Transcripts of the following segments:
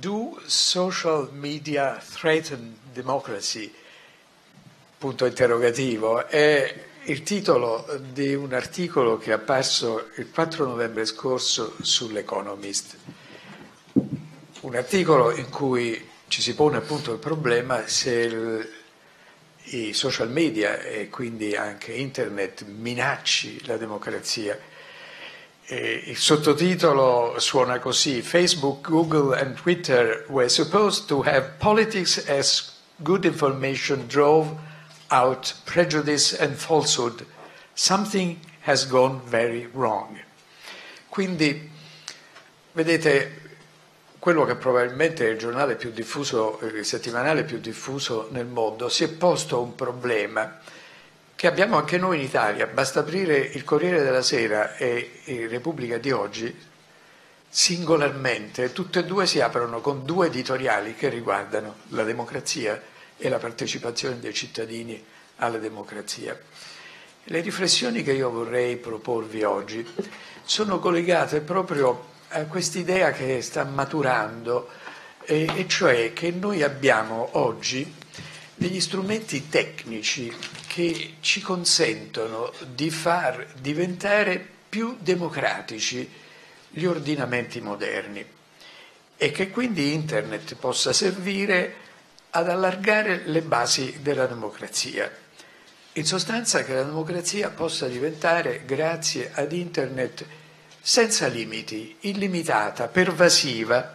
Do social media threaten democracy? Punto interrogativo. È il titolo di un articolo che è apparso il 4 novembre scorso sull'Economist. Un articolo in cui ci si pone appunto il problema se i social media e quindi anche internet minacci la democrazia. Il sottotitolo suona così: Facebook, Google and Twitter were supposed to have politics as good information drove out prejudice and falsehood. Something has gone very wrong. Quindi, vedete, quello che probabilmente è il giornale più diffuso, il settimanale più diffuso nel mondo, si è posto un problema che abbiamo anche noi in Italia. Basta aprire il Corriere della Sera e Repubblica di oggi, singolarmente, tutte e due si aprono con due editoriali che riguardano la democrazia e la partecipazione dei cittadini alla democrazia. Le riflessioni che io vorrei proporvi oggi sono collegate proprio a quest'idea che sta maturando, e cioè che noi abbiamo oggi degli strumenti tecnici che ci consentono di far diventare più democratici gli ordinamenti moderni e che quindi Internet possa servire ad allargare le basi della democrazia. In sostanza che la democrazia possa diventare, grazie ad Internet, senza limiti, illimitata, pervasiva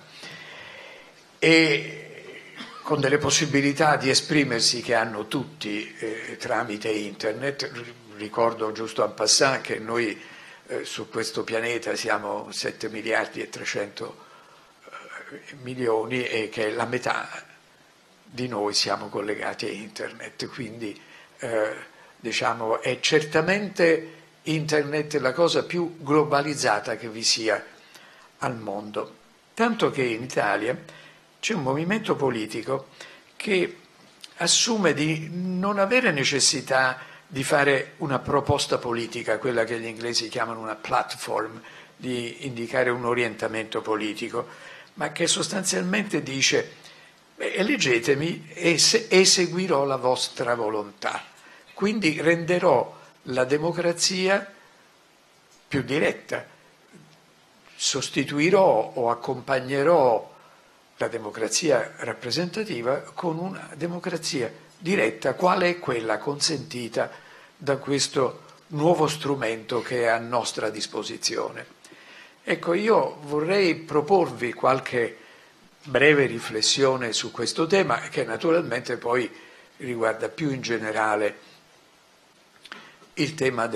e con delle possibilità di esprimersi che hanno tutti tramite Internet. Ricordo giusto en passant che noi su questo pianeta siamo 7 miliardi e 300 milioni e che la metà di noi siamo collegati a Internet, quindi diciamo è certamente Internet la cosa più globalizzata che vi sia al mondo. Tanto che in Italia c'è un movimento politico che assume di non avere necessità di fare una proposta politica, quella che gli inglesi chiamano una platform, di indicare un orientamento politico, ma che sostanzialmente dice: eleggetemi e eseguirò la vostra volontà. Quindi renderò la democrazia più diretta, sostituirò o accompagnerò la democrazia rappresentativa con una democrazia diretta, quale è quella consentita da questo nuovo strumento che è a nostra disposizione. Ecco, io vorrei proporvi qualche breve riflessione su questo tema, che naturalmente poi riguarda più in generale il tema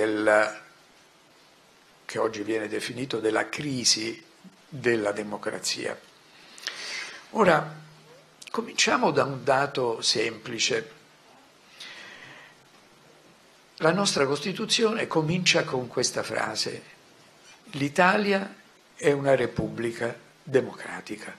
che oggi viene definito della crisi della democrazia. Ora, cominciamo da un dato semplice. La nostra Costituzione comincia con questa frase: l'Italia è una repubblica democratica.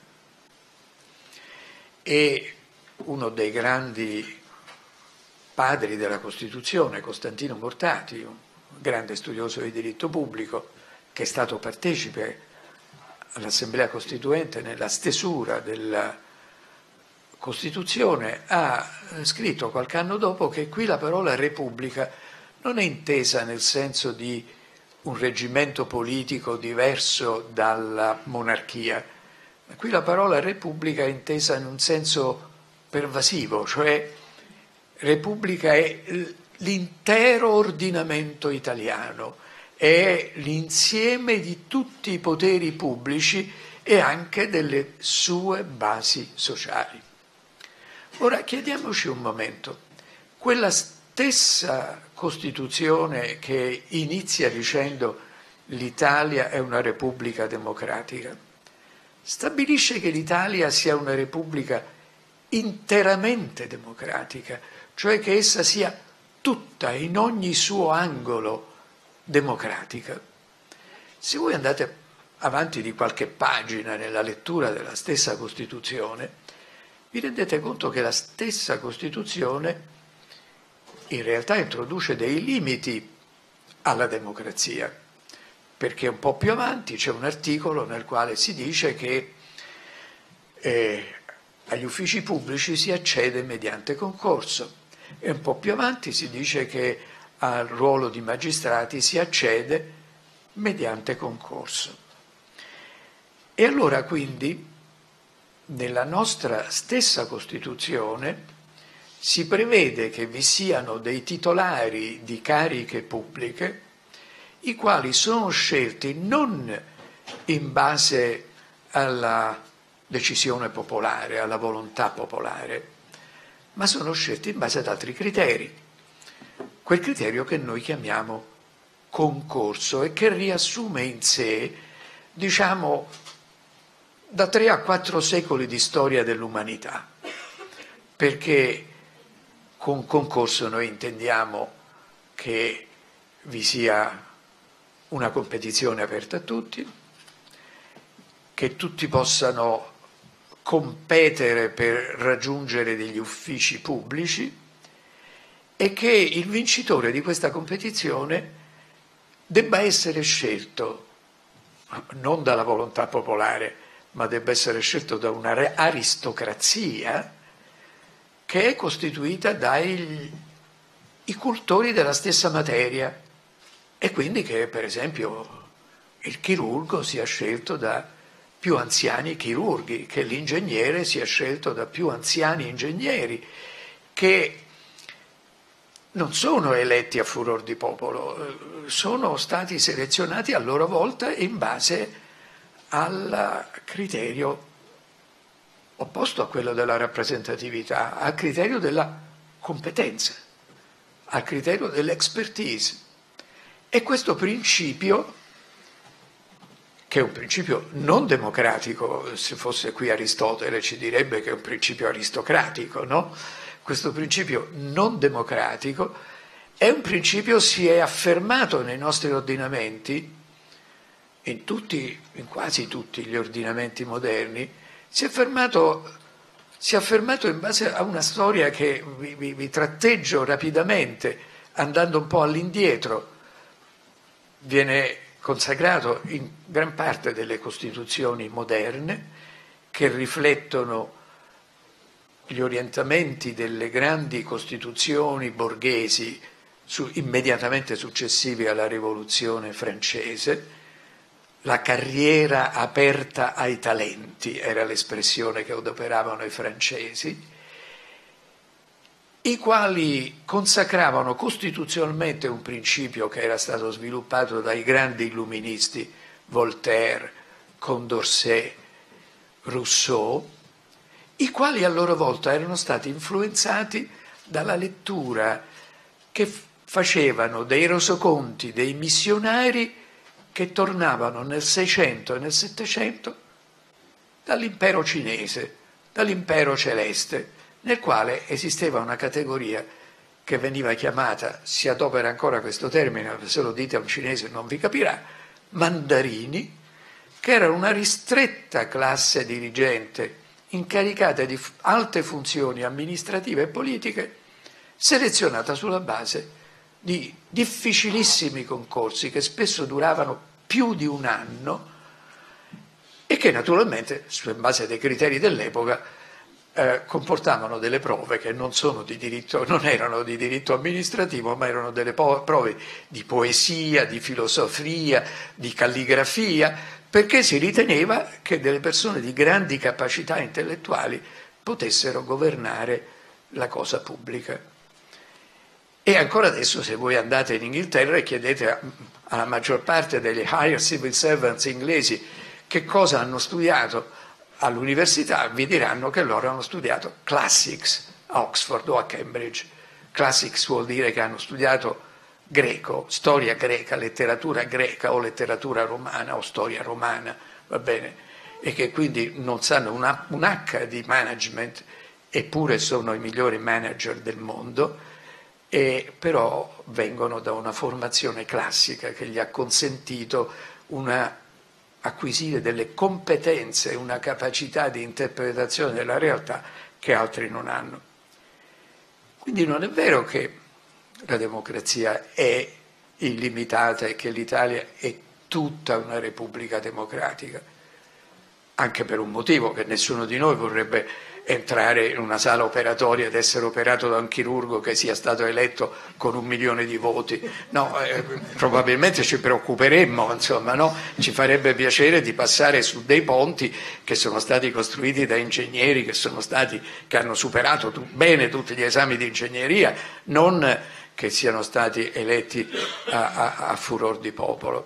E uno dei grandi padri della Costituzione, Costantino Mortati, un grande studioso di diritto pubblico, che è stato partecipe all'Assemblea Costituente nella stesura della Costituzione, ha scritto qualche anno dopo che qui la parola Repubblica non è intesa nel senso di un reggimento politico diverso dalla monarchia. Qui la parola Repubblica è intesa in un senso pervasivo, cioè Repubblica è l'intero ordinamento italiano, è l'insieme di tutti i poteri pubblici e anche delle sue basi sociali. Ora chiediamoci un momento: quella stessa Costituzione che inizia dicendo l'Italia è una repubblica democratica, stabilisce che l'Italia sia una repubblica interamente democratica, cioè che essa sia tutta, in ogni suo angolo, democratica. Se voi andate avanti di qualche pagina nella lettura della stessa Costituzione, vi rendete conto che la stessa Costituzione in realtà introduce dei limiti alla democrazia, perché un po' più avanti c'è un articolo nel quale si dice che agli uffici pubblici si accede mediante concorso e un po' più avanti si dice che al ruolo di magistrati si accede mediante concorso. E allora quindi nella nostra stessa Costituzione si prevede che vi siano dei titolari di cariche pubbliche i quali sono scelti non in base alla decisione popolare, alla volontà popolare, ma sono scelti in base ad altri criteri. Quel criterio che noi chiamiamo concorso e che riassume in sé, diciamo, da 3 a 4 secoli di storia dell'umanità, perché con concorso noi intendiamo che vi sia una competizione aperta a tutti, che tutti possano competere per raggiungere degli uffici pubblici e che il vincitore di questa competizione debba essere scelto non dalla volontà popolare, ma debba essere scelto da una aristocrazia che è costituita dai cultori della stessa materia e quindi che per esempio il chirurgo sia scelto da più anziani chirurghi, che l'ingegnere sia scelto da più anziani ingegneri, che non sono eletti a furor di popolo, sono stati selezionati a loro volta in base al criterio opposto a quello della rappresentatività, al criterio della competenza, al criterio dell'expertise. E questo principio, che è un principio non democratico, se fosse qui Aristotele ci direbbe che è un principio aristocratico, no? Questo principio non democratico è un principio, si è affermato nei nostri ordinamenti, in quasi tutti gli ordinamenti moderni, si è affermato in base a una storia che vi tratteggio rapidamente, andando un po' all'indietro. Viene consacrato in gran parte delle costituzioni moderne che riflettono gli orientamenti delle grandi costituzioni borghesi immediatamente successivi alla Rivoluzione francese. La carriera aperta ai talenti era l'espressione che adoperavano i francesi, i quali consacravano costituzionalmente un principio che era stato sviluppato dai grandi illuministi Voltaire, Condorcet, Rousseau, i quali a loro volta erano stati influenzati dalla lettura che facevano dei resoconti dei missionari che tornavano nel 600 e nel 700 dall'impero cinese, dall'impero celeste, nel quale esisteva una categoria che veniva chiamata, si adopera ancora questo termine, se lo dite a un cinese non vi capirà, mandarini, che erano una ristretta classe dirigente incaricata di alte funzioni amministrative e politiche, selezionata sulla base di difficilissimi concorsi che spesso duravano più di un anno e che naturalmente, in base ai criteri dell'epoca, comportavano delle prove che non erano di diritto amministrativo, ma erano delle prove di poesia, di filosofia, di calligrafia, perché si riteneva che delle persone di grandi capacità intellettuali potessero governare la cosa pubblica. E ancora adesso, se voi andate in Inghilterra e chiedete alla maggior parte degli higher civil servants inglesi che cosa hanno studiato all'università, vi diranno che loro hanno studiato classics a Oxford o a Cambridge. Classics vuol dire che hanno studiato greco, storia greca, letteratura greca o letteratura romana o storia romana, va bene? E che quindi non sanno un H di management, eppure sono i migliori manager del mondo, e però vengono da una formazione classica che gli ha consentito acquisire delle competenze, una capacità di interpretazione della realtà che altri non hanno. Quindi non è vero che la democrazia è illimitata e che l'Italia è tutta una repubblica democratica. anche per un motivo, che nessuno di noi vorrebbe entrare in una sala operatoria ed essere operato da un chirurgo che sia stato eletto con 1 milione di voti. No, probabilmente ci preoccuperemmo, insomma, no? Ci farebbe piacere di passare su dei ponti che sono stati costruiti da ingegneri che hanno superato bene tutti gli esami di ingegneria, non che siano stati eletti a furor di popolo.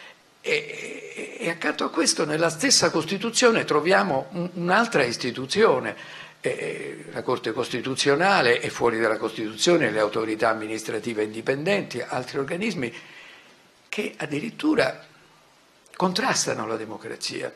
E accanto a questo, nella stessa Costituzione troviamo un'altra istituzione, la Corte Costituzionale, e fuori dalla Costituzione le autorità amministrative indipendenti, altri organismi che addirittura contrastano la democrazia.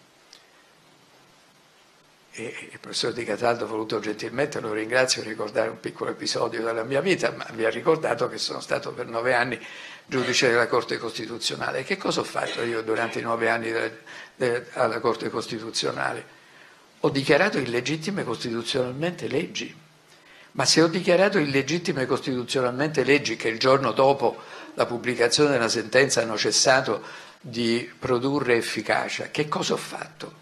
E il professor Di Cataldo ha voluto gentilmente, lo ringrazio, ricordare un piccolo episodio della mia vita, ma vi ha ricordato che sono stato per 9 anni giudice della Corte Costituzionale. Che cosa ho fatto io durante i 9 anni alla Corte Costituzionale? Ho dichiarato illegittime costituzionalmente leggi. Ma se ho dichiarato illegittime costituzionalmente leggi che il giorno dopo la pubblicazione della sentenza hanno cessato di produrre efficacia, che cosa ho fatto?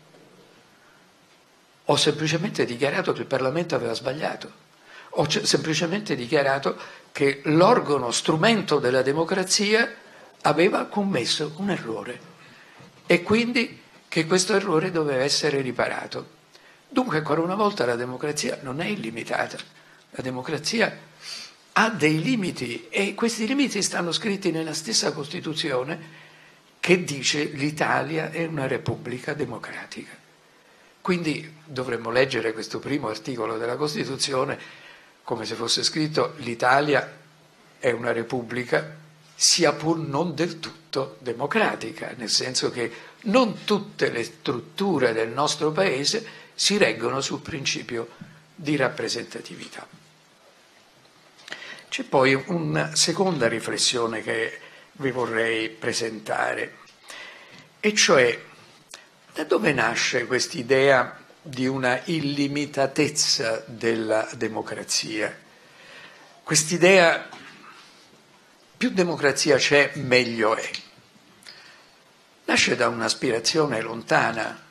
Ho semplicemente dichiarato che il Parlamento aveva sbagliato. Ho semplicemente dichiarato che l'organo strumento della democrazia aveva commesso un errore e quindi che questo errore doveva essere riparato. Dunque, ancora una volta, la democrazia non è illimitata. La democrazia ha dei limiti e questi limiti stanno scritti nella stessa Costituzione che dice l'Italia è una repubblica democratica. Quindi dovremmo leggere questo primo articolo della Costituzione come se fosse scritto l'Italia è una repubblica sia pur non del tutto democratica, nel senso che non tutte le strutture del nostro Paese si reggono sul principio di rappresentatività. C'è poi una seconda riflessione che vi vorrei presentare, e cioè da dove nasce quest'idea di una illimitatezza della democrazia? Quest'idea, più democrazia c'è, meglio è. Nasce da un'aspirazione lontana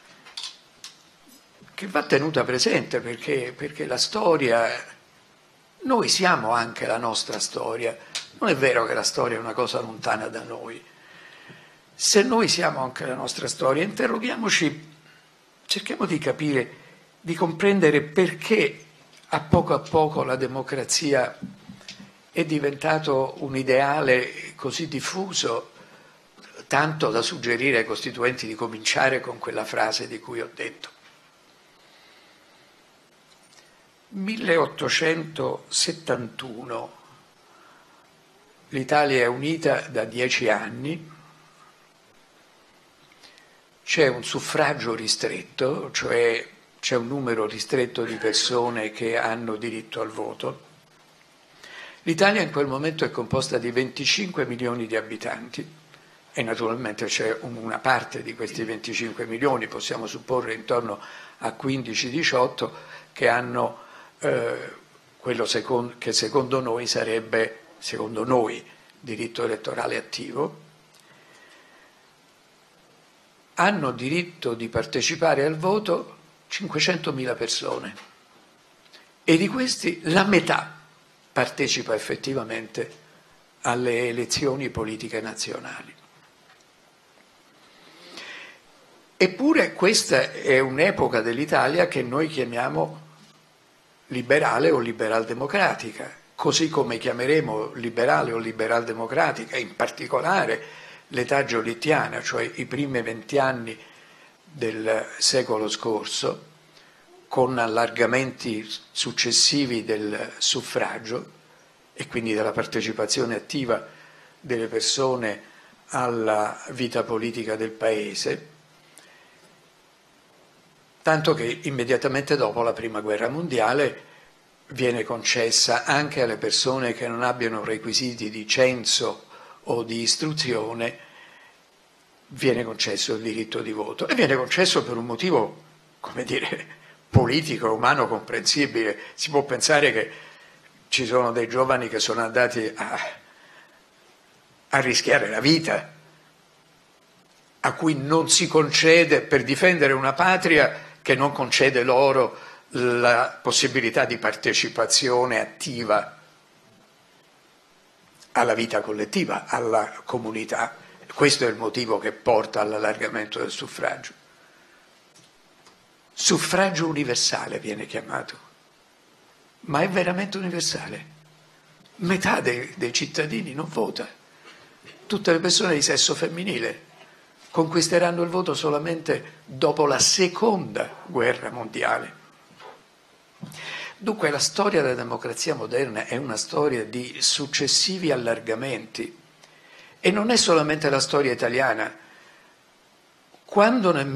che va tenuta presente perché la storia, noi siamo anche la nostra storia. Non è vero che la storia è una cosa lontana da noi. Se noi siamo anche la nostra storia, interroghiamoci, cerchiamo di capire, di comprendere perché a poco la democrazia è diventato un ideale così diffuso, tanto da suggerire ai costituenti di cominciare con quella frase di cui ho detto. 1871, l'Italia è unita da 10 anni, c'è un suffragio ristretto, cioè c'è un numero ristretto di persone che hanno diritto al voto. L'Italia in quel momento è composta di 25 milioni di abitanti e naturalmente c'è una parte di questi 25 milioni, possiamo supporre intorno a 15-18, che hanno quello che secondo noi sarebbe, diritto elettorale attivo. Hanno diritto di partecipare al voto 500.000 persone e di questi la metà partecipa effettivamente alle elezioni politiche nazionali. Eppure questa è un'epoca dell'Italia che noi chiamiamo liberale o liberal-democratica, così come chiameremo liberale o liberal-democratica, in particolare l'età giolittiana, cioè i primi 20 anni del secolo scorso, con allargamenti successivi del suffragio e quindi della partecipazione attiva delle persone alla vita politica del Paese, tanto che immediatamente dopo la Prima Guerra Mondiale viene concessa anche alle persone che non abbiano requisiti di censo o di istruzione, viene concesso il diritto di voto e viene concesso per un motivo, come dire, politico, umano, comprensibile. Si può pensare che ci sono dei giovani che sono andati a rischiare la vita a cui non si concede, per difendere una patria che non concede loro la possibilità di partecipazione attiva alla vita collettiva, alla comunità. Questo è il motivo che porta all'allargamento del suffragio. Suffragio universale viene chiamato, ma è veramente universale. Metà dei cittadini non vota. Tutte le persone di sesso femminile conquisteranno il voto solamente dopo la seconda guerra mondiale. Dunque la storia della democrazia moderna è una storia di successivi allargamenti e non è solamente la storia italiana. Quando nel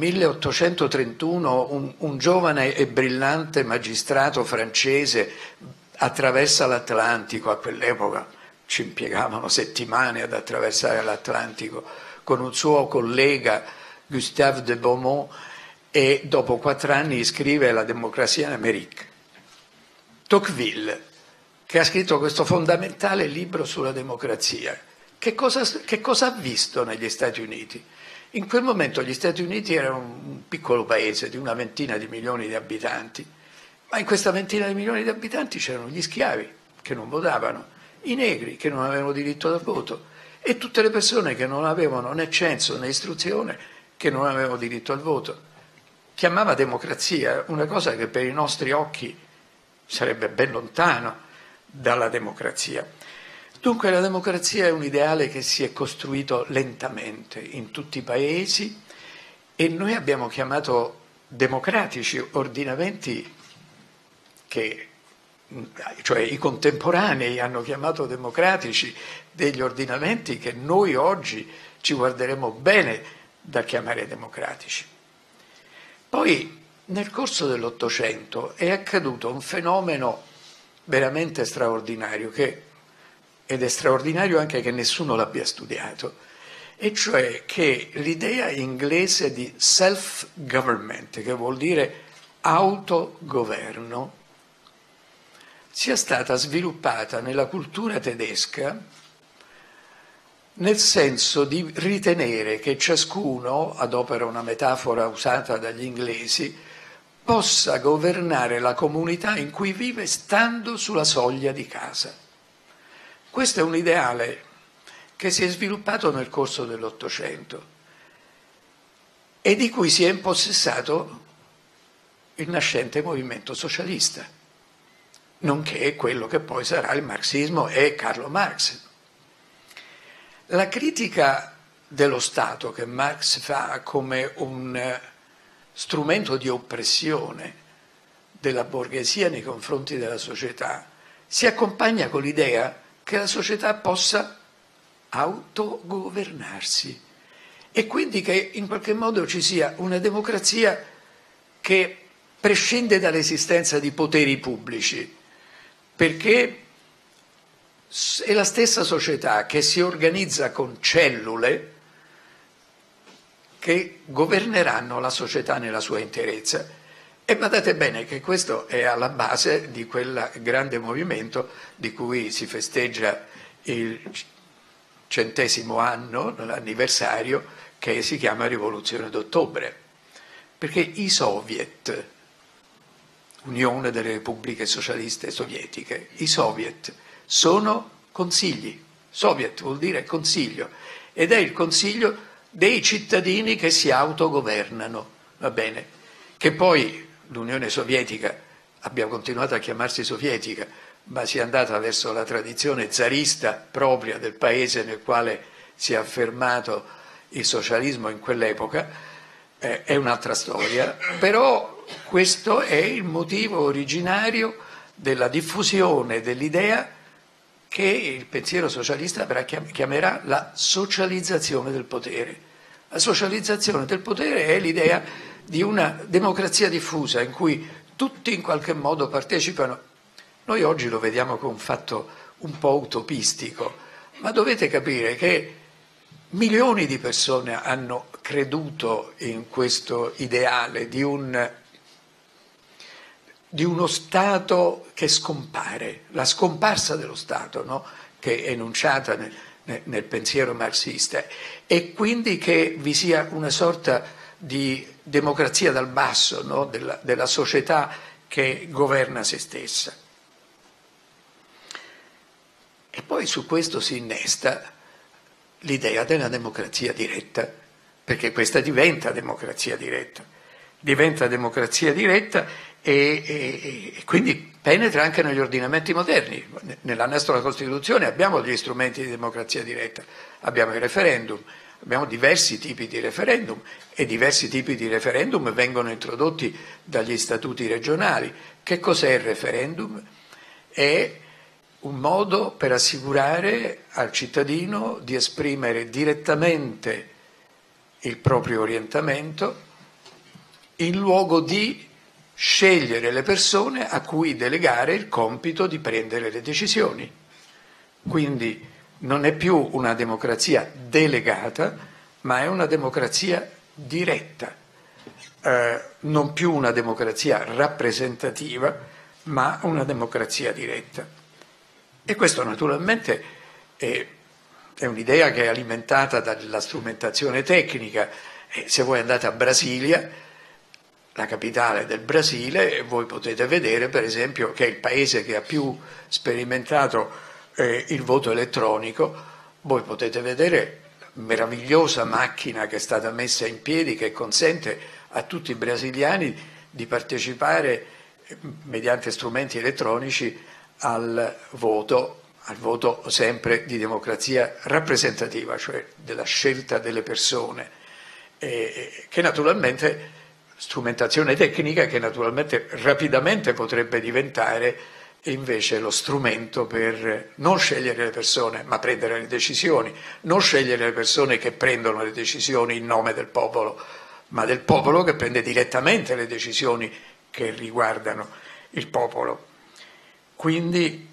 1831 un giovane e brillante magistrato francese attraversa l'Atlantico, a quell'epoca ci impiegavano settimane ad attraversare l'Atlantico, con un suo collega Gustave de Beaumont, e dopo 4 anni scrive La Démocratie en Amérique. Tocqueville, che ha scritto questo fondamentale libro sulla democrazia, che cosa ha visto negli Stati Uniti? In quel momento gli Stati Uniti erano un piccolo paese di una ventina di milioni di abitanti, ma in questa ventina di milioni di abitanti c'erano gli schiavi che non votavano, i negri che non avevano diritto al voto e tutte le persone che non avevano né censo né istruzione, che non avevano diritto al voto. Chiamava democrazia una cosa che per i nostri occhi sarebbe ben lontano dalla democrazia. Dunque la democrazia è un ideale che si è costruito lentamente in tutti i paesi e noi abbiamo chiamato democratici ordinamenti che, cioè i contemporanei hanno chiamato democratici degli ordinamenti che noi oggi ci guarderemo bene da chiamare democratici. Poi nel corso dell'Ottocento è accaduto un fenomeno veramente straordinario, ed è straordinario anche che nessuno l'abbia studiato, e cioè che l'idea inglese di self-government, che vuol dire autogoverno, sia stata sviluppata nella cultura tedesca nel senso di ritenere che ciascuno, adopera una metafora usata dagli inglesi, possa governare la comunità in cui vive stando sulla soglia di casa. Questo è un ideale che si è sviluppato nel corso dell'Ottocento e di cui si è impossessato il nascente movimento socialista, nonché quello che poi sarà il marxismo e Carlo Marx. La critica dello Stato che Marx fa come un strumento di oppressione della borghesia nei confronti della società si accompagna con l'idea che la società possa autogovernarsi e quindi che in qualche modo ci sia una democrazia che prescinde dall'esistenza di poteri pubblici, perché è la stessa società che si organizza con cellule che governeranno la società nella sua interezza. E badate bene che questo è alla base di quel grande movimento di cui si festeggia il 100° anno, l'anniversario, che si chiama Rivoluzione d'Ottobre, perché i Soviet, Unione delle Repubbliche Socialiste Sovietiche, i Soviet sono consigli. Soviet vuol dire consiglio, ed è il consiglio dei cittadini che si autogovernano, va bene? Che poi l'Unione Sovietica abbia continuato a chiamarsi sovietica, ma sia andata verso la tradizione zarista propria del paese nel quale si è affermato il socialismo in quell'epoca, è un'altra storia, però questo è il motivo originario della diffusione dell'idea che il pensiero socialista chiamerà la socializzazione del potere. La socializzazione del potere è l'idea di una democrazia diffusa in cui tutti in qualche modo partecipano. Noi oggi lo vediamo come un fatto un po' utopistico, ma dovete capire che milioni di persone hanno creduto in questo ideale di uno Stato che scompare, la scomparsa dello Stato, no? Che è enunciata nel pensiero marxista, e quindi che vi sia una sorta di democrazia dal basso, no? della società che governa se stessa. E poi su questo si innesta l'idea della democrazia diretta, perché questa diventa democrazia diretta e quindi penetra anche negli ordinamenti moderni. Nella nostra Costituzione abbiamo gli strumenti di democrazia diretta, abbiamo il referendum, abbiamo diversi tipi di referendum e diversi tipi di referendum vengono introdotti dagli statuti regionali. Che cos'è il referendum? È un modo per assicurare al cittadino di esprimere direttamente il proprio orientamento in luogo di scegliere le persone a cui delegare il compito di prendere le decisioni. Quindi non è più una democrazia delegata, ma è una democrazia diretta, non più una democrazia rappresentativa, ma una democrazia diretta. E questo naturalmente è un'idea che è alimentata dalla strumentazione tecnica. Se voi andate a Brasilia, la capitale del Brasile, voi potete vedere per esempio che è il paese che ha più sperimentato il voto elettronico. Voi potete vedere la meravigliosa macchina che è stata messa in piedi, che consente a tutti i brasiliani di partecipare mediante strumenti elettronici al voto sempre di democrazia rappresentativa, cioè della scelta delle persone, che naturalmente strumentazione tecnica che naturalmente rapidamente potrebbe diventare invece lo strumento per non scegliere le persone, ma prendere le decisioni, non scegliere le persone che prendono le decisioni in nome del popolo, ma del popolo che prende direttamente le decisioni che riguardano il popolo. Quindi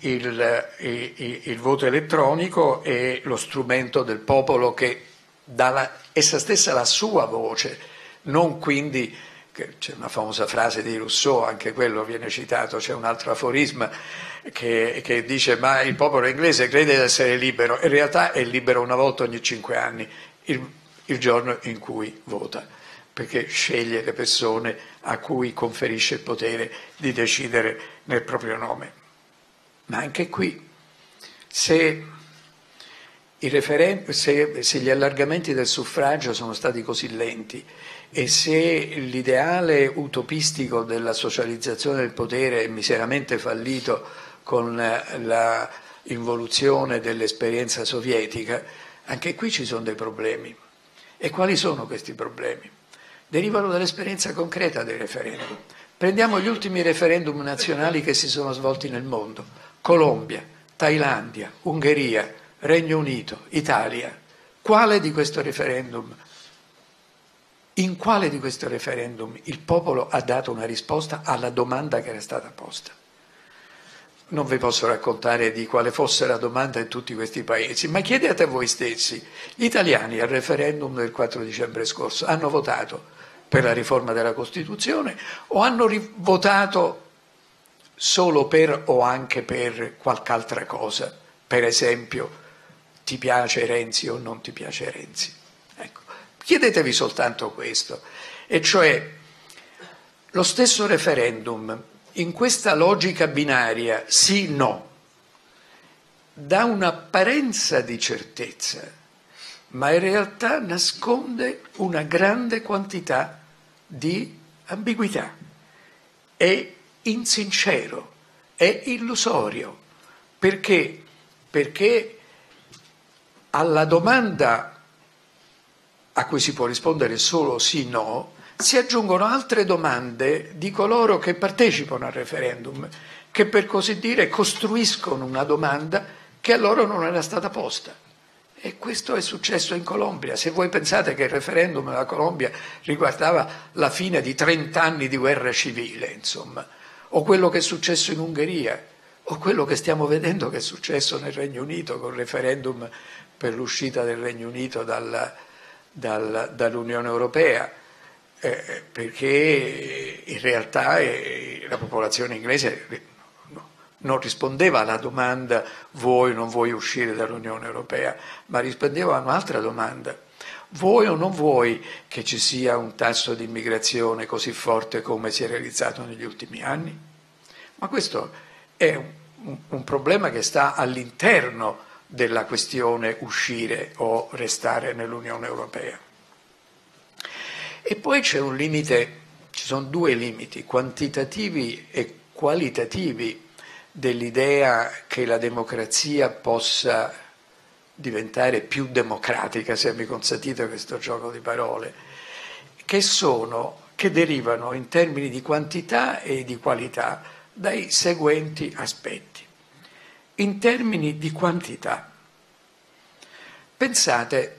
il voto elettronico è lo strumento del popolo che dà essa stessa la sua voce, non quindi, c'è una famosa frase di Rousseau, anche quello viene citato, c'è un altro aforisma che dice ma il popolo inglese crede di essere libero, in realtà è libero una volta ogni 5 anni, il giorno in cui vota, perché sceglie le persone a cui conferisce il potere di decidere nel proprio nome. Ma anche qui, se gli allargamenti del suffragio sono stati così lenti e se l'ideale utopistico della socializzazione del potere è miseramente fallito con la involuzione dell'esperienza sovietica, anche qui ci sono dei problemi. E quali sono questi problemi? Derivano dall'esperienza concreta dei referendum. Prendiamo gli ultimi referendum nazionali che si sono svolti nel mondo: Colombia, Thailandia, Ungheria, Regno Unito, Italia. In quale di questo referendum il popolo ha dato una risposta alla domanda che era stata posta? Non vi posso raccontare di quale fosse la domanda in tutti questi paesi, ma chiedete a voi stessi. Gli italiani al referendum del 4 dicembre scorso hanno votato per la riforma della Costituzione o hanno votato solo per o anche per qualche altra cosa? Per esempio, ti piace Renzi o non ti piace Renzi? Ecco, chiedetevi soltanto questo, e cioè lo stesso referendum in questa logica binaria sì-no dà un'apparenza di certezza, ma in realtà nasconde una grande quantità di ambiguità. È insincero, è illusorio. Perché? Perché alla domanda a cui si può rispondere solo sì-no si aggiungono altre domande di coloro che partecipano al referendum, che per così dire costruiscono una domanda che a loro non era stata posta. E questo è successo in Colombia. Se voi pensate che il referendum della Colombia riguardava la fine di 30 anni di guerra civile, insomma, o quello che è successo in Ungheria, o quello che stiamo vedendo che è successo nel Regno Unito con il referendum per l'uscita del Regno Unito dall'Unione Europea, perché in realtà la popolazione inglese non rispondeva alla domanda vuoi o non vuoi uscire dall'Unione Europea, ma rispondeva a un'altra domanda. Vuoi o non vuoi che ci sia un tasso di immigrazione così forte come si è realizzato negli ultimi anni? Ma questo è un problema che sta all'interno della questione uscire o restare nell'Unione Europea. E poi c'è un limite, ci sono due limiti, quantitativi e qualitativi, dell'idea che la democrazia possa diventare più democratica, se mi consentite questo gioco di parole, che derivano in termini di quantità e di qualità dai seguenti aspetti. In termini di quantità, pensate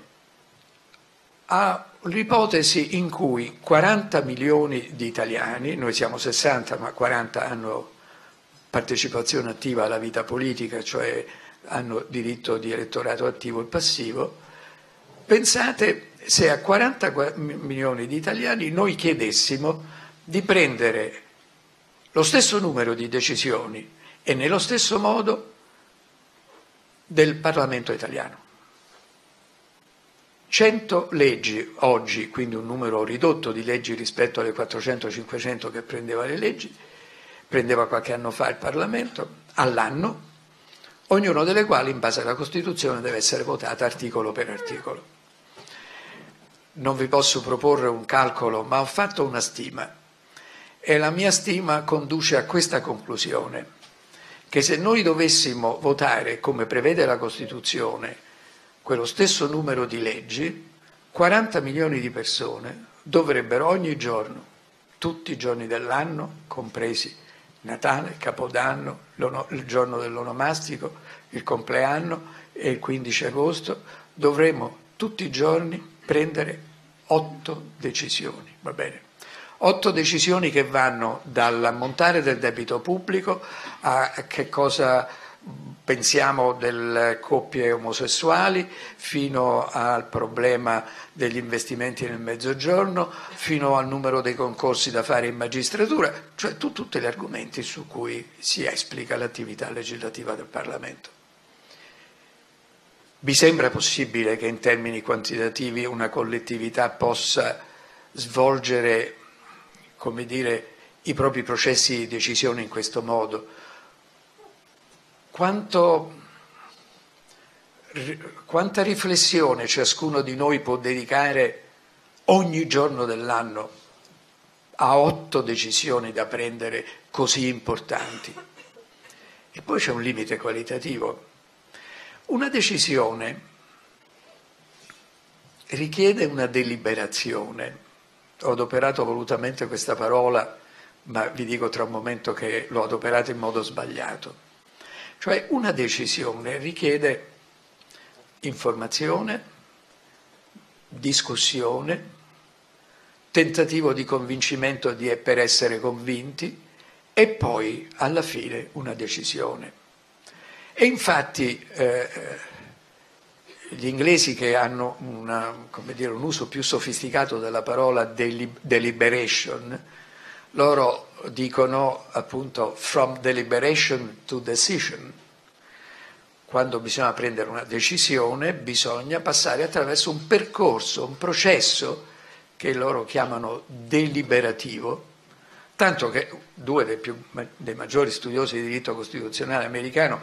all'ipotesi in cui 40 milioni di italiani, noi siamo 60 ma 40 hanno partecipazione attiva alla vita politica, cioè hanno diritto di elettorato attivo e passivo, pensate se a 40 milioni di italiani noi chiedessimo di prendere lo stesso numero di decisioni e nello stesso modo del Parlamento italiano. 100 leggi oggi, quindi un numero ridotto di leggi rispetto alle 400-500 che prendeva qualche anno fa il Parlamento, all'anno, ognuno delle quali in base alla Costituzione deve essere votata articolo per articolo. Non vi posso proporre un calcolo, ma ho fatto una stima e la mia stima conduce a questa conclusione, che se noi dovessimo votare, come prevede la Costituzione, quello stesso numero di leggi, 40 milioni di persone dovrebbero ogni giorno, tutti i giorni dell'anno, compresi Natale, Capodanno, il giorno dell'onomastico, il compleanno e il 15 agosto, dovremo tutti i giorni prendere 8 decisioni, va bene? 8 decisioni che vanno dall'ammontare del debito pubblico a che cosa pensiamo delle coppie omosessuali, fino al problema degli investimenti nel Mezzogiorno, fino al numero dei concorsi da fare in magistratura, cioè tutti gli argomenti su cui si esplica l'attività legislativa del Parlamento. Vi sembra possibile che in termini quantitativi una collettività possa svolgere, come dire, i propri processi di decisione in questo modo? Quanta riflessione ciascuno di noi può dedicare ogni giorno dell'anno a 8 decisioni da prendere così importanti? E poi c'è un limite qualitativo. Una decisione richiede una deliberazione. Ho adoperato volutamente questa parola, ma vi dico tra un momento che l'ho adoperata in modo sbagliato. Cioè una decisione richiede informazione, discussione, tentativo di convincimento per essere convinti e poi alla fine una decisione. E infatti gli inglesi, che hanno un uso più sofisticato della parola deliberation, loro dicono appunto from deliberation to decision. Quando bisogna prendere una decisione bisogna passare attraverso un percorso, un processo che loro chiamano deliberativo, tanto che due dei maggiori studiosi di diritto costituzionale americano,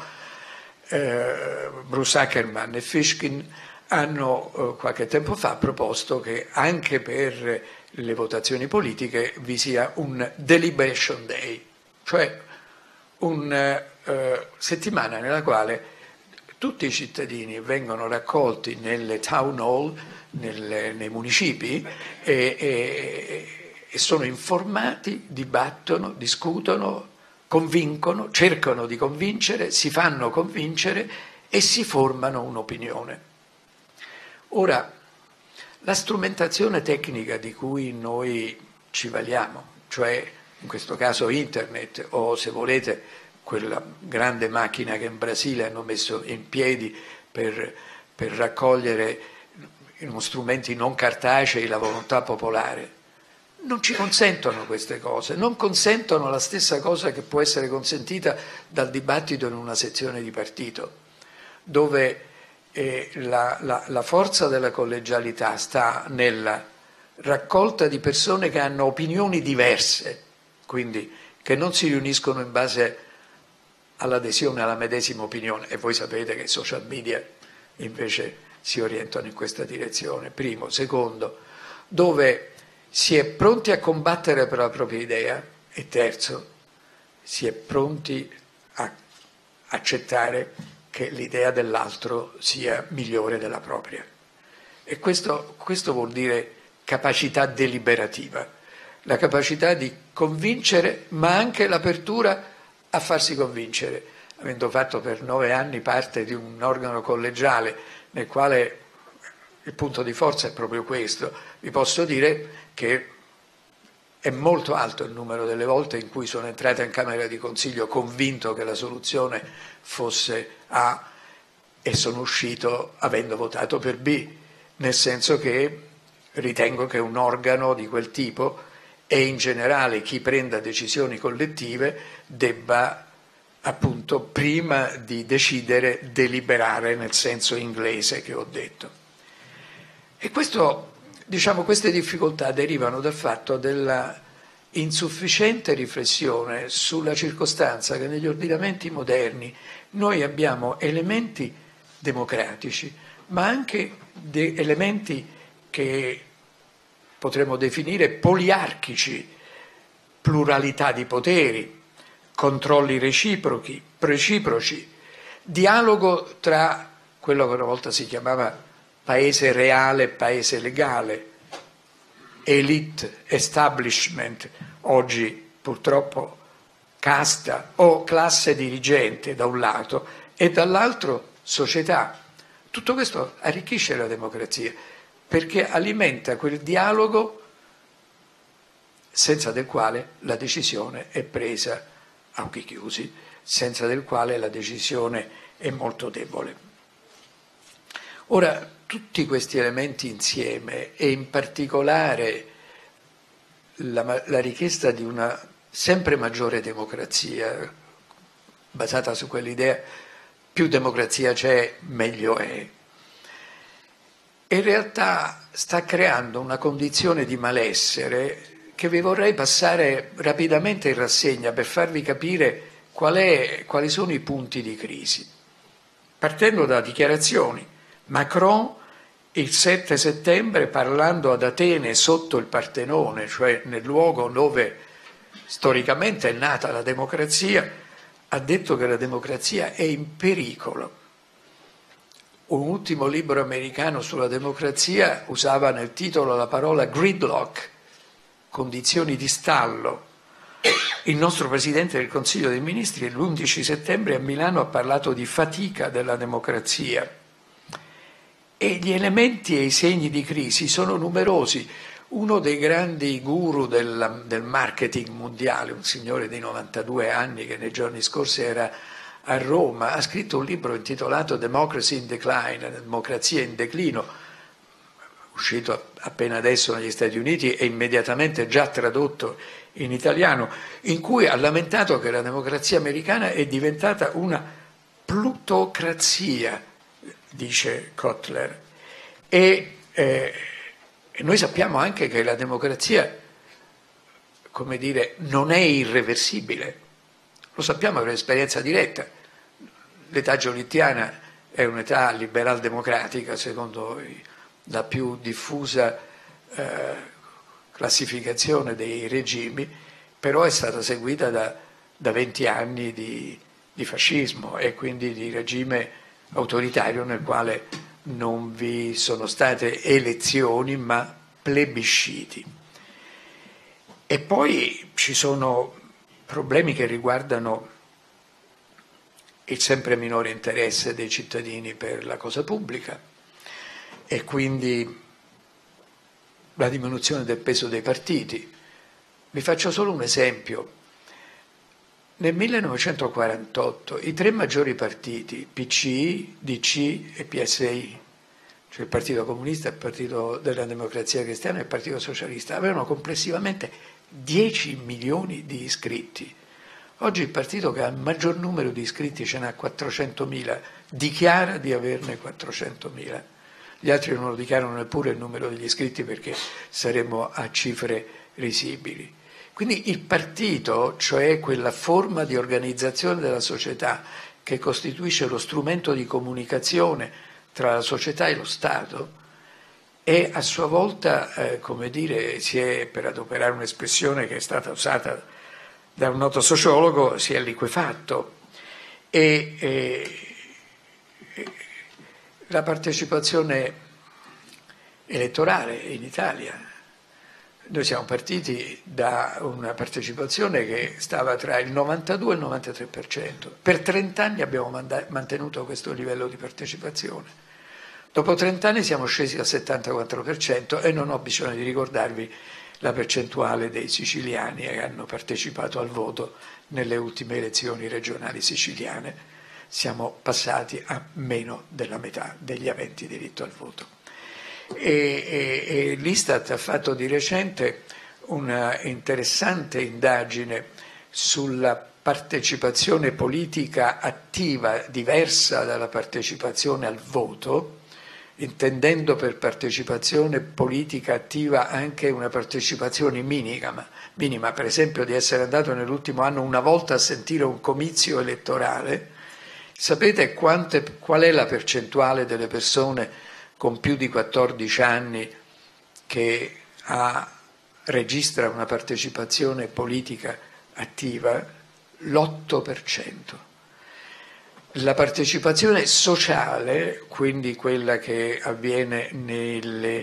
Bruce Ackerman e Fishkin, hanno qualche tempo fa proposto che anche per le votazioni politiche vi sia un deliberation day, cioè una settimana nella quale tutti i cittadini vengono raccolti nelle town hall, nei municipi e sono informati, dibattono, discutono, convincono, cercano di convincere, si fanno convincere e si formano un'opinione. Ora, la strumentazione tecnica di cui noi ci valiamo, cioè in questo caso internet o, se volete, quella grande macchina che in Brasile hanno messo in piedi per raccogliere in strumenti non cartacei la volontà popolare, non ci consentono queste cose, non consentono la stessa cosa che può essere consentita dal dibattito in una sezione di partito, dove la forza della collegialità sta nella raccolta di persone che hanno opinioni diverse, quindi che non si riuniscono in base all'adesione alla medesima opinione, e voi sapete che i social media invece si orientano in questa direzione, primo. Secondo, dove si è pronti a combattere per la propria idea, e terzo, si è pronti a accettare che l'idea dell'altro sia migliore della propria. E questo vuol dire capacità deliberativa, la capacità di convincere, ma anche l'apertura a farsi convincere. Avendo fatto per 9 anni parte di un organo collegiale nel quale il punto di forza è proprio questo, vi posso dire che è molto alto il numero delle volte in cui sono entrato in Camera di Consiglio convinto che la soluzione fosse A e sono uscito avendo votato per B, nel senso che ritengo che un organo di quel tipo e in generale chi prenda decisioni collettive debba, appunto, prima di decidere, deliberare nel senso inglese che ho detto. E questo, diciamo, queste difficoltà derivano dal fatto della insufficiente riflessione sulla circostanza che negli ordinamenti moderni noi abbiamo elementi democratici, ma anche elementi che potremmo definire poliarchici, pluralità di poteri, controlli reciproci, dialogo tra quello che una volta si chiamava paese reale e paese legale, elite, establishment, oggi purtroppo casta o classe dirigente da un lato e dall'altro società. Tutto questo arricchisce la democrazia perché alimenta quel dialogo senza del quale la decisione è presa a occhi chiusi, senza del quale la decisione è molto debole. Ora, tutti questi elementi insieme e in particolare la richiesta di una sempre maggiore democrazia, basata su quell'idea più democrazia c'è, meglio è, in realtà sta creando una condizione di malessere che vi vorrei passare rapidamente in rassegna per farvi capire quali sono i punti di crisi. Partendo da dichiarazioni, Macron il 7 settembre, parlando ad Atene sotto il Partenone, cioè nel luogo dove storicamente è nata la democrazia, ha detto che la democrazia è in pericolo. Un ultimo libro americano sulla democrazia usava nel titolo la parola gridlock, condizioni di stallo. Il nostro Presidente del Consiglio dei Ministri l'11 settembre a Milano ha parlato di fatica della democrazia. E gli elementi e i segni di crisi sono numerosi. Uno dei grandi guru del marketing mondiale, un signore di 92 anni che nei giorni scorsi era a Roma, ha scritto un libro intitolato Democracy in Decline, Democrazia in declino, uscito appena adesso negli Stati Uniti e immediatamente già tradotto in italiano, in cui ha lamentato che la democrazia americana è diventata una plutocrazia, dice Kotler. E noi sappiamo anche che la democrazia, come dire, non è irreversibile. Lo sappiamo per esperienza diretta. L'età giolittiana è un'età liberal-democratica, secondo la più diffusa classificazione dei regimi, però è stata seguita da 20 anni di fascismo e quindi di regime autoritario nel quale non vi sono state elezioni ma plebisciti. E poi ci sono problemi che riguardano il sempre minore interesse dei cittadini per la cosa pubblica e quindi la diminuzione del peso dei partiti. Vi faccio solo un esempio. Nel 1948 i tre maggiori partiti, PCI, DC e PSI, cioè il Partito Comunista, il Partito della Democrazia Cristiana e il Partito Socialista, avevano complessivamente 10 milioni di iscritti. Oggi il partito che ha il maggior numero di iscritti, ce n'ha 400.000, dichiara di averne 400.000. Gli altri non lo dichiarano neppure il numero degli iscritti perché saremmo a cifre risibili. Quindi il partito, cioè quella forma di organizzazione della società che costituisce lo strumento di comunicazione tra la società e lo Stato, e a sua volta, come dire, si è, per adoperare un'espressione che è stata usata da un noto sociologo, si è liquefatto. La partecipazione elettorale in Italia, noi siamo partiti da una partecipazione che stava tra il 92 e il 93%. Per 30 anni abbiamo mantenuto questo livello di partecipazione. Dopo 30 anni siamo scesi al 74% e non ho bisogno di ricordarvi la percentuale dei siciliani che hanno partecipato al voto nelle ultime elezioni regionali siciliane. Siamo passati a meno della metà degli aventi diritto al voto. E l'Istat ha fatto di recente una interessante indagine sulla partecipazione politica attiva diversa dalla partecipazione al voto, intendendo per partecipazione politica attiva anche una partecipazione minima, per esempio di essere andato nell'ultimo anno una volta a sentire un comizio elettorale. Sapete qual è la percentuale delle persone con più di 14 anni che registra una partecipazione politica attiva? L'8%. La partecipazione sociale, quindi quella che avviene nelle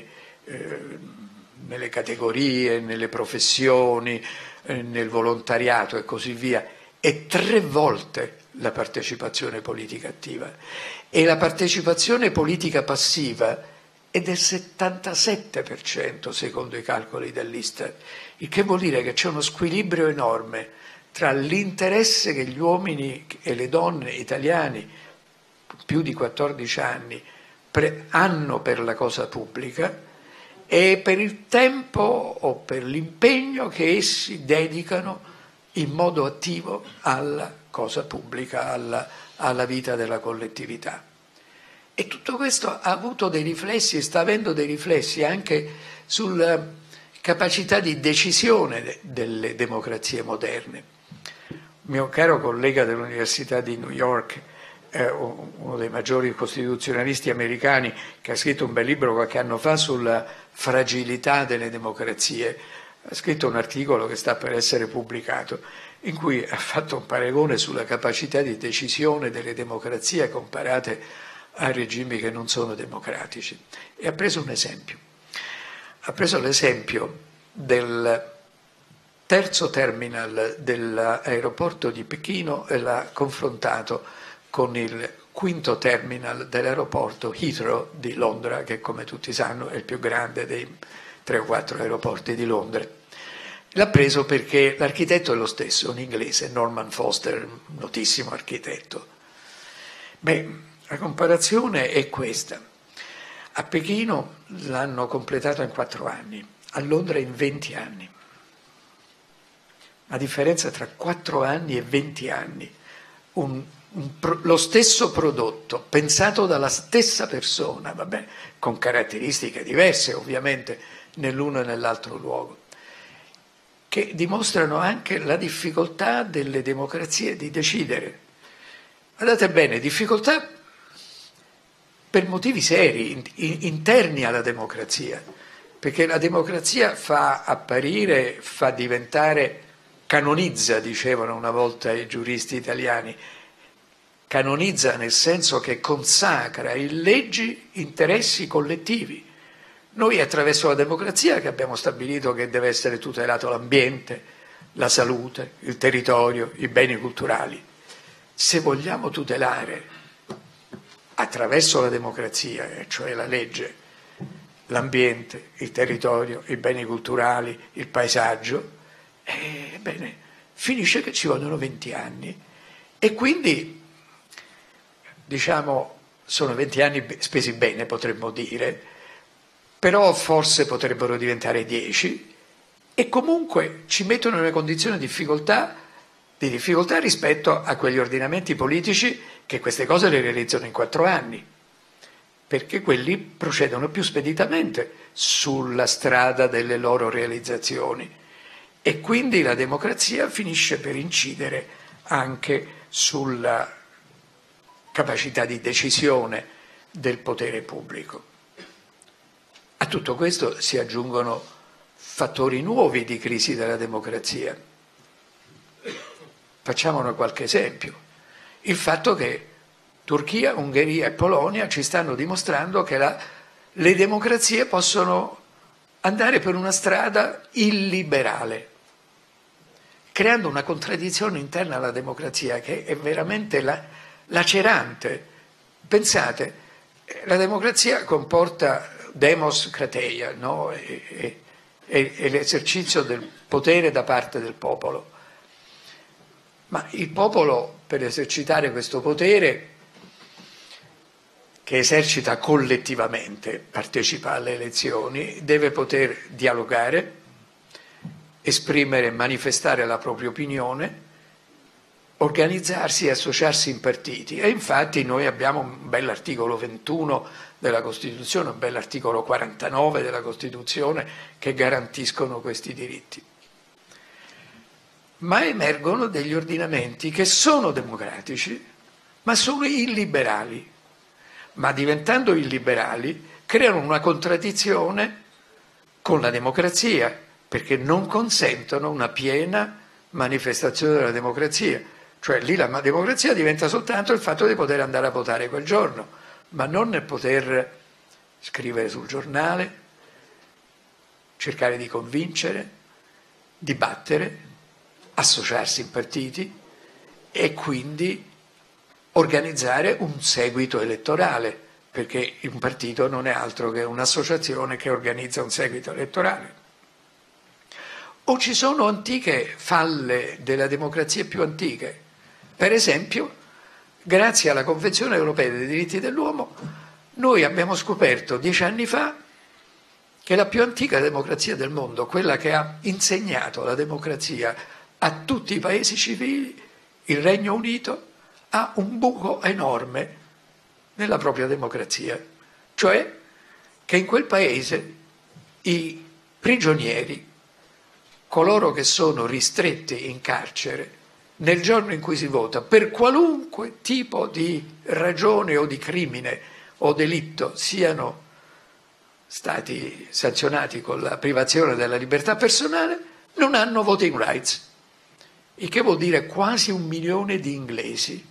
categorie, nelle professioni, nel volontariato e così via, è 3 volte la partecipazione politica attiva. E la partecipazione politica passiva è del 77% secondo i calcoli dell'Istat, il che vuol dire che c'è uno squilibrio enorme tra l'interesse che gli uomini e le donne italiani più di 14 anni hanno per la cosa pubblica e per il tempo o per l'impegno che essi dedicano in modo attivo alla cosa pubblica, alla vita della collettività. E tutto questo ha avuto dei riflessi e sta avendo dei riflessi anche sulla capacità di decisione delle democrazie moderne. Mio caro collega dell'Università di New York, uno dei maggiori costituzionalisti americani, che ha scritto un bel libro qualche anno fa sulla fragilità delle democrazie, ha scritto un articolo che sta per essere pubblicato, in cui ha fatto un paragone sulla capacità di decisione delle democrazie comparate a regimi che non sono democratici. E ha preso un esempio. Ha preso l'esempio del terzo terminal dell'aeroporto di Pechino e l'ha confrontato con il quinto terminal dell'aeroporto Heathrow di Londra, che come tutti sanno è il più grande dei 3 o 4 aeroporti di Londra. L'ha preso perché l'architetto è lo stesso, un inglese, Norman Foster, notissimo architetto. Beh, la comparazione è questa. A Pechino l'hanno completato in 4 anni, a Londra in 20 anni. La differenza tra 4 anni e 20 anni, lo stesso prodotto, pensato dalla stessa persona, vabbè, con caratteristiche diverse ovviamente nell'uno e nell'altro luogo, che dimostrano anche la difficoltà delle democrazie di decidere. Guardate bene, difficoltà per motivi seri, interni alla democrazia, perché la democrazia fa apparire, fa diventare, canonizza, dicevano una volta i giuristi italiani, canonizza nel senso che consacra in leggi interessi collettivi. Noi attraverso la democrazia che abbiamo stabilito che deve essere tutelato l'ambiente, la salute, il territorio, i beni culturali. Se vogliamo tutelare attraverso la democrazia, cioè la legge, l'ambiente, il territorio, i beni culturali, il paesaggio, ebbene, finisce che ci vogliono 20 anni. E quindi, diciamo, sono 20 anni spesi bene, potremmo dire, però forse potrebbero diventare 10 e comunque ci mettono in una condizione di difficoltà rispetto a quegli ordinamenti politici che queste cose le realizzano in 4 anni, perché quelli procedono più speditamente sulla strada delle loro realizzazioni e quindi la democrazia finisce per incidere anche sulla capacità di decisione del potere pubblico. A tutto questo si aggiungono fattori nuovi di crisi della democrazia. Facciamone qualche esempio. Il fatto che Turchia, Ungheria e Polonia ci stanno dimostrando che le democrazie possono andare per una strada illiberale, creando una contraddizione interna alla democrazia che è veramente lacerante. Pensate, la democrazia comporta demos krateia, no? È l'esercizio del potere da parte del popolo. Ma il popolo, per esercitare questo potere, che esercita collettivamente, partecipa alle elezioni, deve poter dialogare, esprimere e manifestare la propria opinione, organizzarsi e associarsi in partiti. E infatti noi abbiamo un bell'articolo 21 della Costituzione, un bell'articolo 49 della Costituzione che garantiscono questi diritti. Ma emergono degli ordinamenti che sono democratici, ma sono illiberali. Ma diventando illiberali creano una contraddizione con la democrazia, perché non consentono una piena manifestazione della democrazia. Cioè lì la democrazia diventa soltanto il fatto di poter andare a votare quel giorno, ma non nel poter scrivere sul giornale, cercare di convincere, dibattere, associarsi in partiti e quindi organizzare un seguito elettorale, perché un partito non è altro che un'associazione che organizza un seguito elettorale. O ci sono antiche falle della democrazia più antiche. Per esempio, grazie alla Convenzione europea dei diritti dell'uomo, noi abbiamo scoperto 10 anni fa che la più antica democrazia del mondo, quella che ha insegnato la democrazia a tutti i paesi civili, il Regno Unito, ha un buco enorme nella propria democrazia, cioè che in quel paese i prigionieri, coloro che sono ristretti in carcere, nel giorno in cui si vota, per qualunque tipo di ragione o di crimine o delitto siano stati sanzionati con la privazione della libertà personale, non hanno voting rights, il che vuol dire quasi 1 milione di inglesi.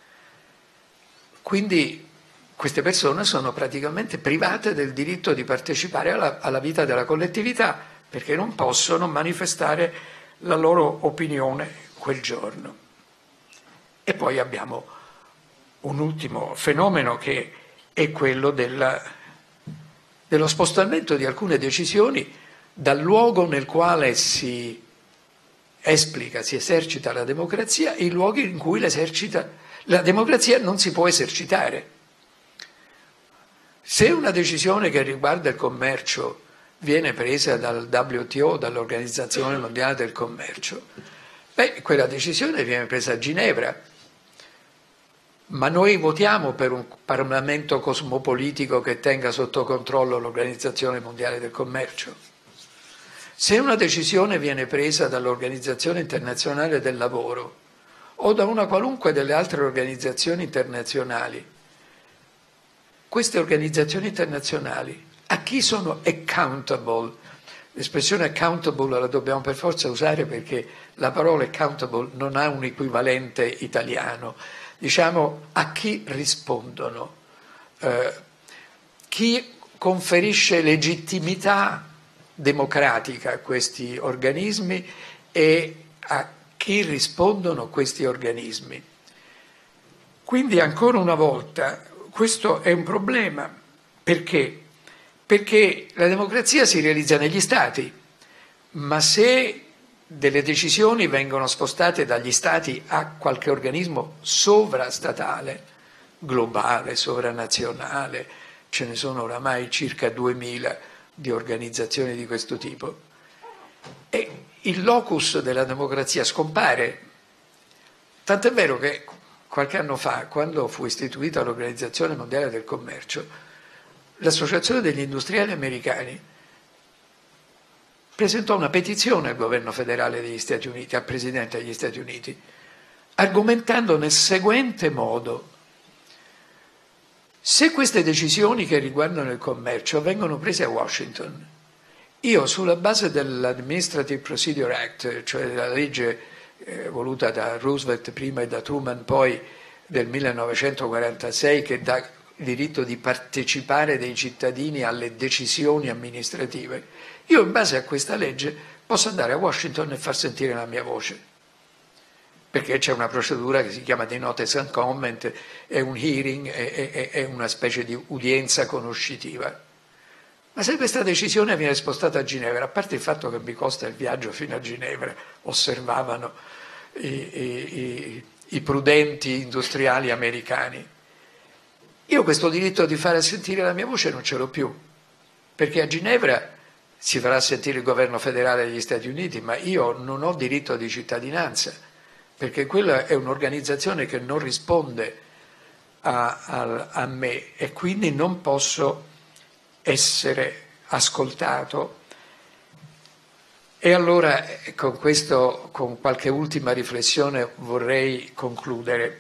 Quindi queste persone sono praticamente private del diritto di partecipare alla vita della collettività, perché non possono manifestare la loro opinione quel giorno. E poi abbiamo un ultimo fenomeno che è quello dello spostamento di alcune decisioni dal luogo nel quale si esplica, si esercita la democrazia, in luoghi in cui la democrazia non si può esercitare. Se una decisione che riguarda il commercio viene presa dal WTO, dall'Organizzazione Mondiale del Commercio, quella decisione viene presa a Ginevra, ma noi votiamo per un Parlamento cosmopolitico che tenga sotto controllo l'Organizzazione Mondiale del Commercio. Se una decisione viene presa dall'Organizzazione Internazionale del Lavoro o da una qualunque delle altre organizzazioni internazionali, queste organizzazioni internazionali a chi sono accountable? L'espressione accountable la dobbiamo per forza usare perché la parola accountable non ha un equivalente italiano. Diciamo a chi rispondono, chi conferisce legittimità democratica a questi organismi e a chi rispondono questi organismi. Quindi ancora una volta questo è un problema. Perché? Perché la democrazia si realizza negli Stati, ma se delle decisioni vengono spostate dagli Stati a qualche organismo sovrastatale, globale, sovranazionale, ce ne sono oramai circa 2000 di organizzazioni di questo tipo. E il locus della democrazia scompare, tant'è vero che qualche anno fa, quando fu istituita l'Organizzazione Mondiale del Commercio, l'Associazione degli Industriali Americani presentò una petizione al governo federale degli Stati Uniti, al Presidente degli Stati Uniti, argomentando nel seguente modo: se queste decisioni che riguardano il commercio vengono prese a Washington, io sulla base dell'Administrative Procedure Act, cioè della legge voluta da Roosevelt prima e da Truman poi del 1946, che dà il diritto di partecipare dei cittadini alle decisioni amministrative, io in base a questa legge posso andare a Washington e far sentire la mia voce, perché c'è una procedura che si chiama di notice and comment, è un hearing, è una specie di udienza conoscitiva. Ma se questa decisione viene spostata a Ginevra, a parte il fatto che mi costa il viaggio fino a Ginevra, osservavano i prudenti industriali americani, io questo diritto di fare sentire la mia voce non ce l'ho più, perché a Ginevra si farà sentire il governo federale degli Stati Uniti, ma io non ho diritto di cittadinanza, perché quella è un'organizzazione che non risponde a me e quindi non posso essere ascoltato. E allora con questo, con qualche ultima riflessione vorrei concludere.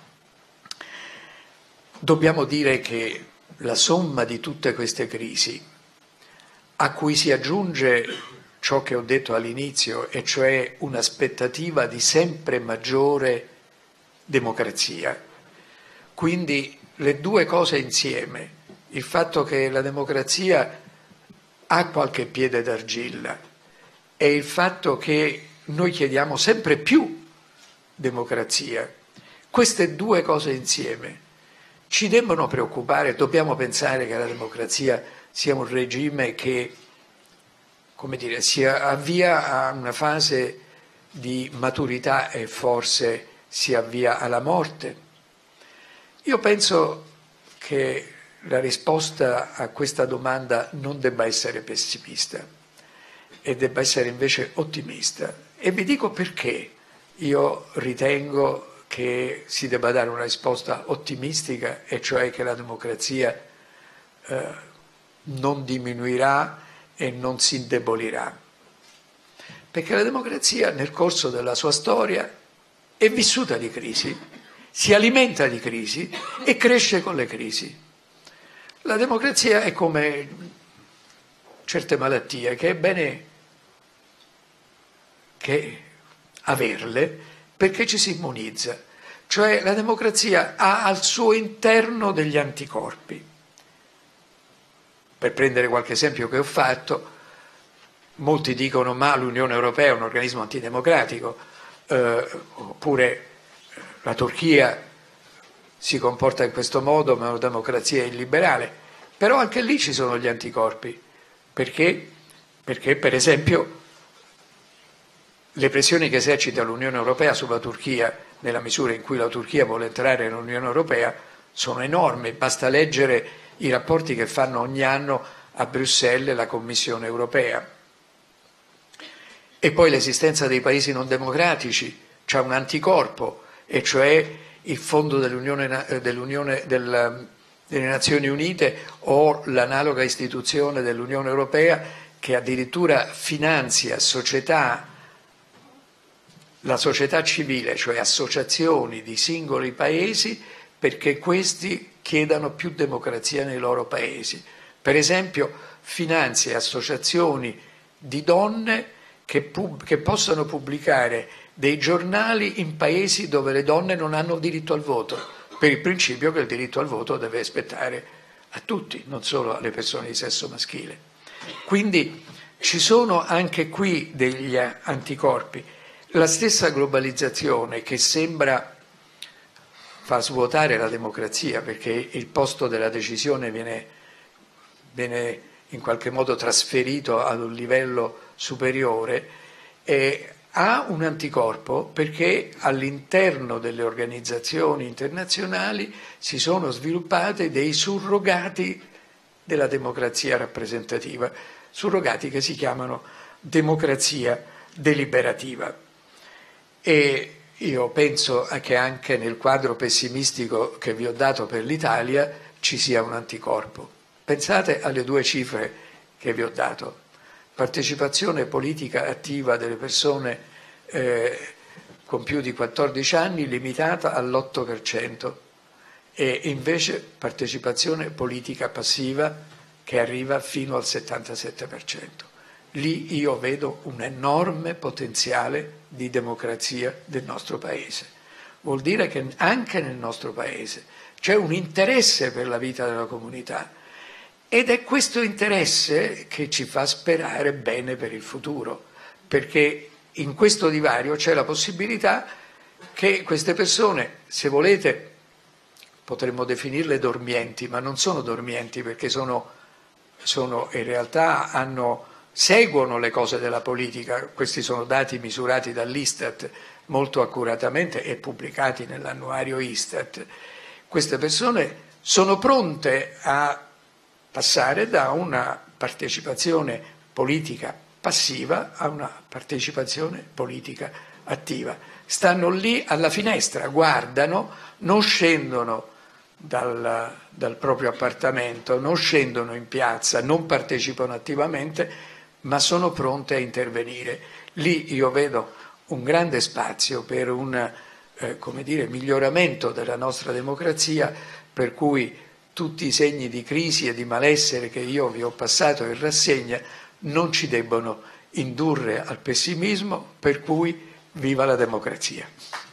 Dobbiamo dire che la somma di tutte queste crisi, a cui si aggiunge ciò che ho detto all'inizio, e cioè un'aspettativa di sempre maggiore democrazia, quindi le due cose insieme, il fatto che la democrazia ha qualche piede d'argilla e il fatto che noi chiediamo sempre più democrazia, queste due cose insieme ci debbono preoccupare. Dobbiamo pensare che la democrazia sia un regime che, come dire, si avvia a una fase di maturità e forse si avvia alla morte. Io penso che la risposta a questa domanda non debba essere pessimista e debba essere invece ottimista. E vi dico perché io ritengo che si debba dare una risposta ottimistica, e cioè che la democrazia non diminuirà e non si indebolirà. Perché la democrazia nel corso della sua storia è vissuta di crisi, si alimenta di crisi e cresce con le crisi. La democrazia è come certe malattie che è bene che averle perché ci si immunizza. Cioè la democrazia ha al suo interno degli anticorpi. Per prendere qualche esempio che ho fatto, molti dicono ma l'Unione Europea è un organismo antidemocratico, oppure la Turchia si comporta in questo modo ma è una democrazia illiberale. Però anche lì ci sono gli anticorpi. Perché? Perché per esempio le pressioni che esercita l'Unione Europea sulla Turchia, nella misura in cui la Turchia vuole entrare nell'Unione Europea, sono enormi. Basta leggere i rapporti che fanno ogni anno a Bruxelles la Commissione Europea. E poi l'esistenza dei paesi non democratici c'è un anticorpo, e cioè il fondo delle Nazioni Unite o l'analoga istituzione dell'Unione Europea che addirittura finanzia la società civile, cioè associazioni di singoli paesi, perché questi chiedano più democrazia nei loro paesi. Per esempio finanzia associazioni di donne che possano pubblicare dei giornali in paesi dove le donne non hanno diritto al voto, per il principio che il diritto al voto deve spettare a tutti, non solo alle persone di sesso maschile. Quindi ci sono anche qui degli anticorpi. La stessa globalizzazione che sembra far svuotare la democrazia, perché il posto della decisione viene in qualche modo trasferito ad un livello superiore, e ha un anticorpo perché all'interno delle organizzazioni internazionali si sono sviluppate dei surrogati della democrazia rappresentativa, surrogati che si chiamano democrazia deliberativa. E io penso che anche nel quadro pessimistico che vi ho dato per l'Italia ci sia un anticorpo. Pensate alle due cifre che vi ho dato. Partecipazione politica attiva delle persone con più di 14 anni limitata all'8% e invece partecipazione politica passiva che arriva fino al 77%. Lì io vedo un enorme potenziale di democrazia del nostro Paese. Vuol dire che anche nel nostro Paese c'è un interesse per la vita della comunità ed è questo interesse che ci fa sperare bene per il futuro, perché in questo divario c'è la possibilità che queste persone, se volete, potremmo definirle dormienti, ma non sono dormienti perché sono in realtà seguono le cose della politica. Questi sono dati misurati dall'Istat molto accuratamente e pubblicati nell'annuario Istat. Queste persone sono pronte a passare da una partecipazione politica passiva a una partecipazione politica attiva. Stanno lì alla finestra, guardano, non scendono dal proprio appartamento, non scendono in piazza, non partecipano attivamente, ma sono pronte a intervenire. Lì io vedo un grande spazio per un miglioramento della nostra democrazia, per cui tutti i segni di crisi e di malessere che io vi ho passato in rassegna non ci debbono indurre al pessimismo, per cui viva la democrazia.